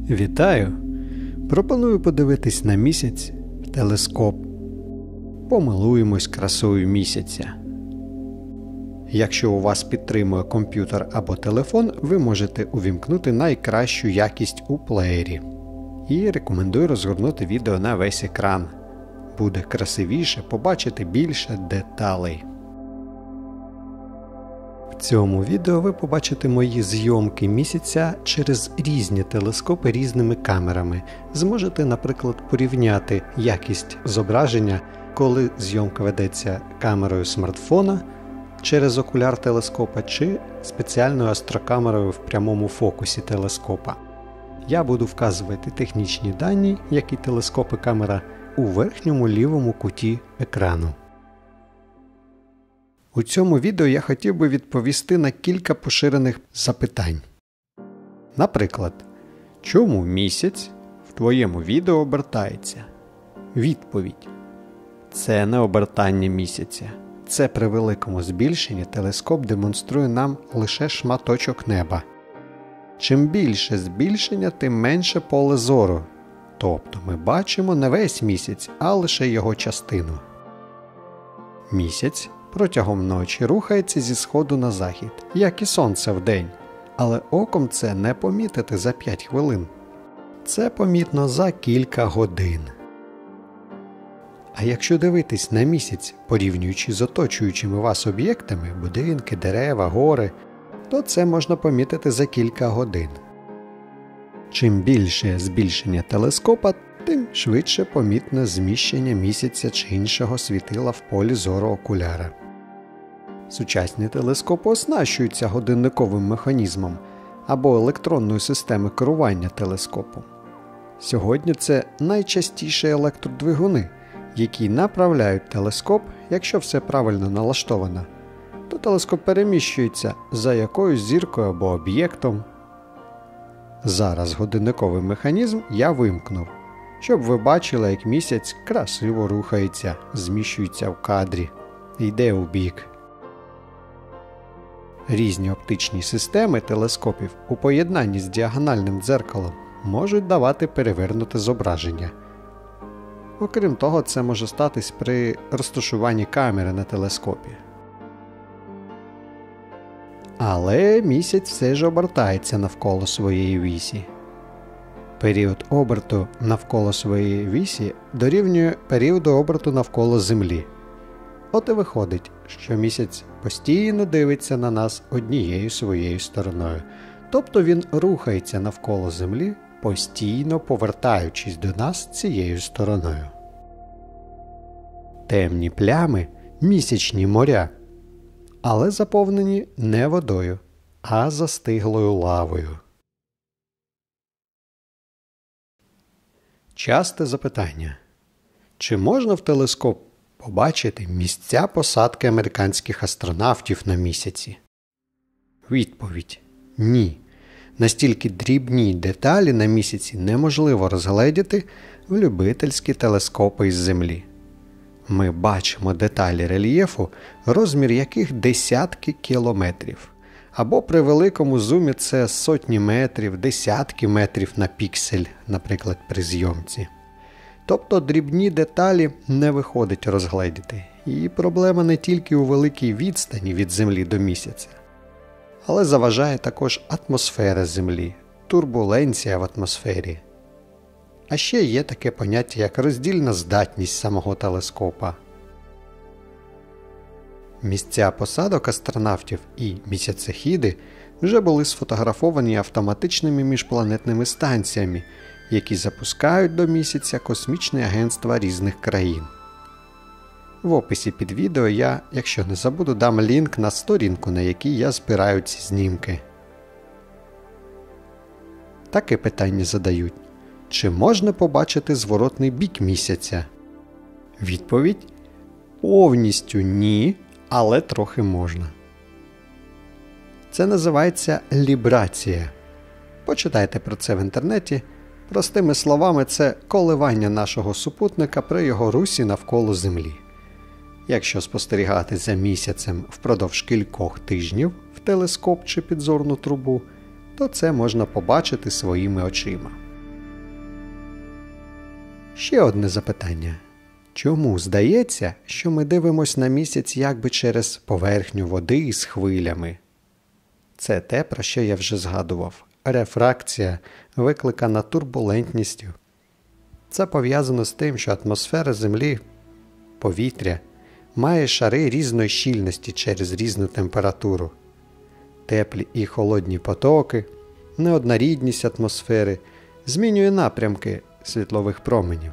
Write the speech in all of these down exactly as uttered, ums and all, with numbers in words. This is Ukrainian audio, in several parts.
Вітаю! Пропоную подивитись на місяць в телескоп. Помилуємось красою місяця. Якщо у вас підтримує комп'ютер або телефон, ви можете увімкнути найкращу якість у плеєрі. І рекомендую розгорнути відео на весь екран. Буде красивіше, побачити більше деталей. В цьому відео ви побачите мої зйомки місяця через різні телескопи різними камерами. Зможете, наприклад, порівняти якість зображення, коли зйомка ведеться камерою смартфона через окуляр телескопа чи спеціальною астрокамерою в прямому фокусі телескопа. Я буду вказувати технічні дані, як і телескоп і камера, у верхньому лівому куті екрану. У цьому відео я хотів би відповісти на кілька поширених запитань. Наприклад, чому місяць в твоєму відео обертається? Відповідь. Це не обертання місяця. Це при великому збільшенні телескоп демонструє нам лише шматочок неба. Чим більше збільшення, тим менше поле зору. Тобто ми бачимо не весь місяць, а лише його частину. Місяць протягом ночі рухається зі сходу на захід, як і сонце вдень. Але оком це не помітити за п'ять хвилин. Це помітно за кілька годин. А якщо дивитись на місяць, порівнюючи з оточуючими вас об'єктами, будинки, дерева, гори, то це можна помітити за кілька годин. Чим більше збільшення телескопа, тим швидше помітне зміщення місяця чи іншого світила в полі зору окуляра. Сучасні телескопи оснащуються годинниковим механізмом або електронною системою керування телескопом. Сьогодні це найчастіше електродвигуни, які направляють телескоп, якщо все правильно налаштовано, то телескоп переміщується за якоюсь зіркою або об'єктом. Зараз годинниковий механізм я вимкнув, щоб ви бачили, як місяць красиво рухається, зміщується в кадрі, йде у бік. Різні оптичні системи телескопів у поєднанні з діагональним дзеркалом можуть давати перевернуте зображення. Окрім того, це може статись при розташуванні камери на телескопі. Але місяць все ж обертається навколо своєї вісі. Період оберту навколо своєї вісі дорівнює періоду оберту навколо Землі. От і виходить, що місяць постійно дивиться на нас однією своєю стороною. Тобто він рухається навколо Землі, постійно повертаючись до нас цією стороною. Темні плями – місячні моря, але заповнені не водою, а застиглою лавою. Часте запитання. Чи можна в телескоп побачити місця посадки американських астронавтів на місяці? Відповідь – ні. Настільки дрібні деталі на місяці неможливо розгледіти в любительські телескопи із Землі. Ми бачимо деталі рельєфу, розмір яких десятки кілометрів. Або при великому зумі це сотні метрів, десятки метрів на піксель, наприклад, при зйомці. Тобто дрібні деталі не виходить розгледіти. І проблема не тільки у великій відстані від Землі до місяця. Але заважає також атмосфера Землі, турбуленція в атмосфері. А ще є таке поняття, як роздільна здатність самого телескопа. Місця посадок астронавтів і місяцехіди вже були сфотографовані автоматичними міжпланетними станціями, які запускають до місяця космічні агентства різних країн. В описі під відео я, якщо не забуду, дам лінк на сторінку, на якій я збираю ці знімки. Таке питання задають. Чи можна побачити зворотний бік місяця? Відповідь – повністю ні, але трохи можна. Це називається лібрація. Почитайте про це в інтернеті. Простими словами, це коливання нашого супутника при його русі навколо Землі. Якщо спостерігати за місяцем впродовж кількох тижнів в телескоп чи підзорну трубу, то це можна побачити своїми очима. Ще одне запитання. Чому здається, що ми дивимось на місяць якби через поверхню води з хвилями? Це те, про що я вже згадував. Рефракція, викликана турбулентністю. Це пов'язано з тим, що атмосфера Землі, повітря, має шари різної щільності через різну температуру. Теплі і холодні потоки, неоднорідність атмосфери змінює напрямки світлових променів.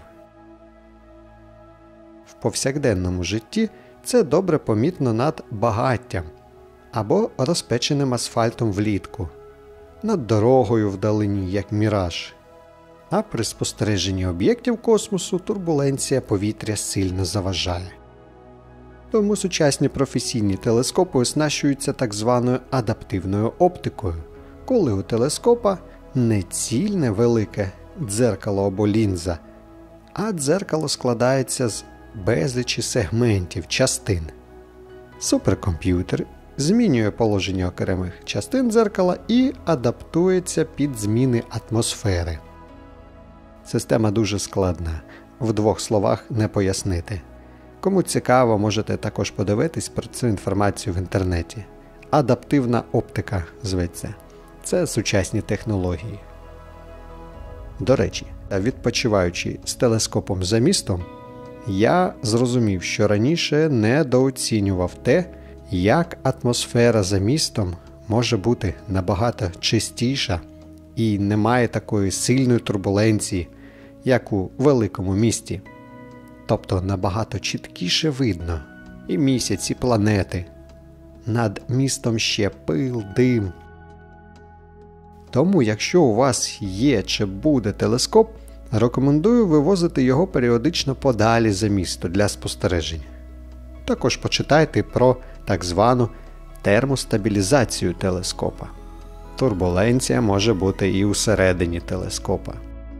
В повсякденному житті це добре помітно над багаттям або розпеченим асфальтом влітку, над дорогою вдалині, як міраж. А при спостереженні об'єктів космосу турбуленція повітря сильно заважає. Тому сучасні професійні телескопи оснащуються так званою адаптивною оптикою, коли у телескопа не цільне велике дзеркало або лінза, а дзеркало складається з безлічі сегментів, частин. Суперкомп'ютер змінює положення окремих частин дзеркала і адаптується під зміни атмосфери. Система дуже складна, в двох словах не пояснити. Кому цікаво, можете також подивитись про цю інформацію в інтернеті. Адаптивна оптика зветься. Це сучасні технології. До речі, відпочиваючи з телескопом за містом, я зрозумів, що раніше недооцінював те, як атмосфера за містом може бути набагато чистіша і немає такої сильної турбуленції, як у великому місті. Тобто набагато чіткіше видно і місяць, і планети. Над містом ще пил, дим. Тому, якщо у вас є чи буде телескоп, рекомендую вивозити його періодично подалі за місто для спостережень. Також почитайте про так звану термостабілізацію телескопа. Турбуленція може бути і усередині телескопа.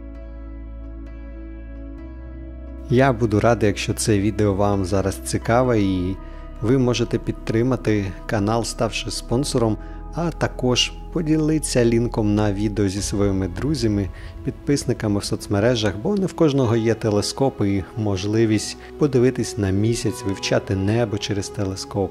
Я буду радий, якщо це відео вам зараз цікаве і ви можете підтримати канал, ставши спонсором, а також поділитися лінком на відео зі своїми друзями, підписниками в соцмережах, бо не в кожного є телескоп і можливість подивитись на місяць, вивчати небо через телескоп.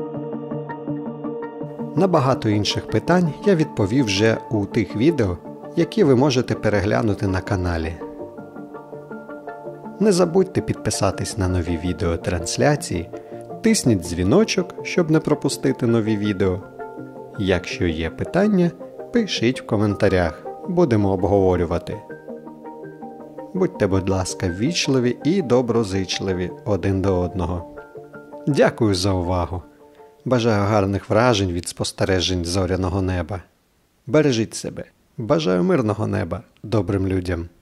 На багато інших питань я відповів вже у тих відео, які ви можете переглянути на каналі. Не забудьте підписатись на нові відеотрансляції, тисніть дзвіночок, щоб не пропустити нові відео. Якщо є питання, пишіть в коментарях, будемо обговорювати. Будьте, будь ласка, ввічливі і доброзичливі один до одного. Дякую за увагу. Бажаю гарних вражень від спостережень зоряного неба. Бережіть себе. Бажаю мирного неба добрим людям.